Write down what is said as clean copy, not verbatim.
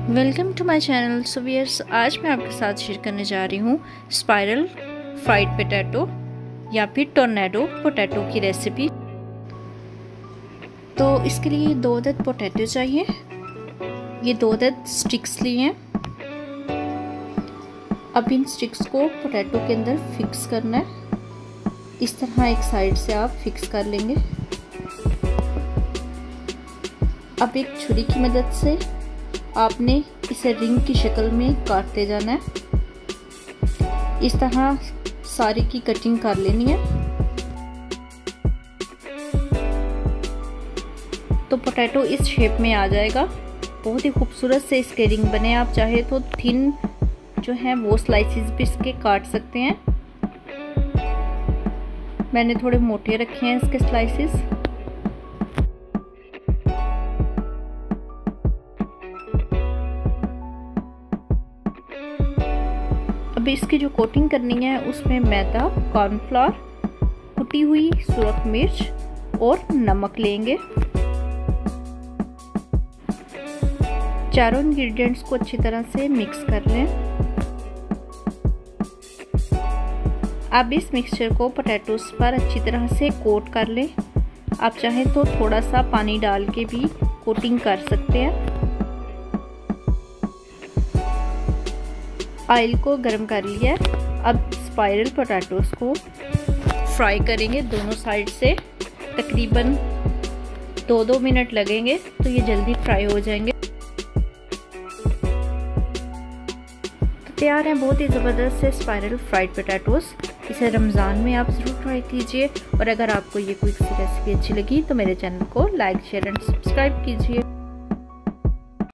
Welcome to my channel. So viewers, आज मैं आपके साथ शेयर करने जा रही हूँ स्पाइरल फ्राइड पोटैटो या फिर टोर्नेडो पोटैटो की रेसिपी। तो इसके लिए 2 अदद पोटैटो चाहिए। ये 2 अदद स्टिक्स लिए हैं। अब इन स्टिक्स को पोटैटो के अंदर फिक्स करना है। इस तरह एक साइड से आप फिक्स कर लेंगे। अब एक छुरी की मदद से आपने इसे रिंग की शक्ल में काटते जाना है। इस तरह सारी की कटिंग कर लेनी है। तो पोटैटो इस शेप में आ जाएगा। बहुत ही खूबसूरत से इसके रिंग बने। आप चाहे तो थिन जो है वो स्लाइसेस भी इसके काट सकते हैं। मैंने थोड़े मोटे रखे हैं इसके स्लाइसेस। अब इसकी जो कोटिंग करनी है उसमें मैदा, कॉर्नफ्लोर, कुटी हुई सुरख मिर्च और नमक लेंगे। चारों इंग्रेडिएंट्स को अच्छी तरह से मिक्स कर लें। अब इस मिक्सचर को पोटैटोस पर अच्छी तरह से कोट कर लें। आप चाहें तो थोड़ा सा पानी डाल के भी कोटिंग कर सकते हैं। ऑयल को गर्म कर लिया। अब स्पाइरल पोटैटोस को फ्राई करेंगे दोनों साइड से। तकरीबन 2-2 मिनट लगेंगे, तो ये जल्दी फ्राई हो जाएंगे। तो तैयार हैं बहुत ही ज़बरदस्त से स्पाइरल फ्राइड पोटैटोस। इसे रमज़ान में आप ज़रूर ट्राई कीजिए। और अगर आपको ये क्विक सी रेसिपी अच्छी लगी तो मेरे चैनल को लाइक, शेयर एंड सब्सक्राइब कीजिए।